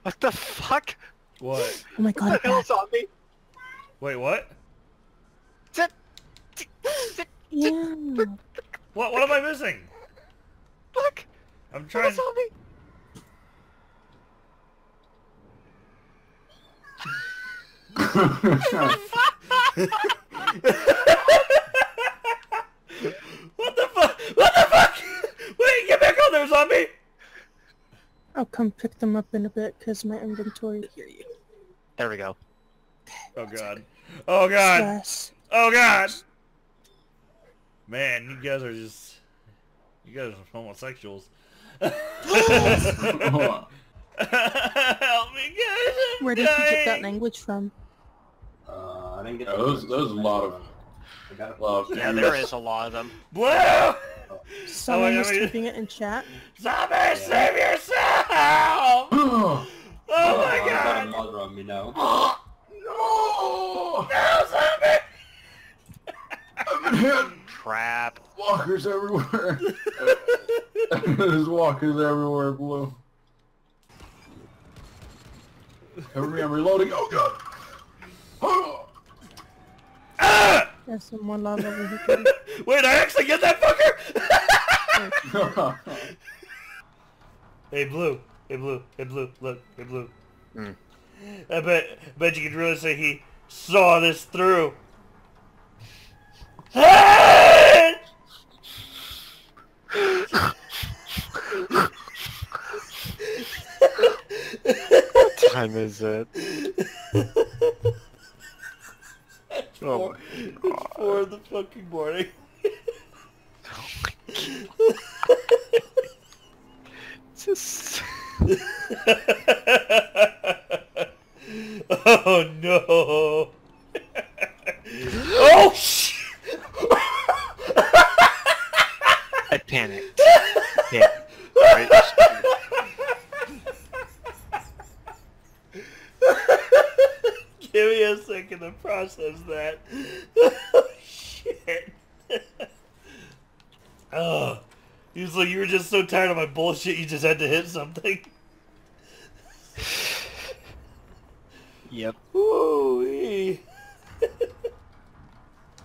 What the fuck? What? Oh my What god, the hell's on me? Wait, what? yeah. What am I missing? Look! I'm What trying. is on me? What the fuck? What the fuck? Wait, get back on there, zombie! I'll come pick them up in a bit because my inventory. Hear you. There we go. Oh god. Oh god. Stress. Oh god. Man, you guys are just... You guys are homosexuals. Help me, guys! Where did you get that language from? I didn't get There's a lot of... Yeah, there is a lot of them. Blue! Someone I was mean- typing it in chat. Zombie, save yourself! Oh my I've got a god! mother on me now. No! No, zombie! I've been hit! Crap. Walkers everywhere! There's walkers everywhere, Blue. Cover me, I'm reloading. Oh god! Oh. Ah! There's some more lava over here. Wait, I actually get that fucker? Hey, Blue. Hey, Blue. Hey, Blue. Look. Hey, Blue. Hmm. I bet you could really say he saw this through. Ah! What time is it? Oh It's 4 in the fucking morning. Just... Oh no! Oh shit! I panicked. Yeah. Right. Give me a second to process that. Oh shit! Oh, usually you were just so tired of my bullshit, you just had to hit something. Yep. Ooh,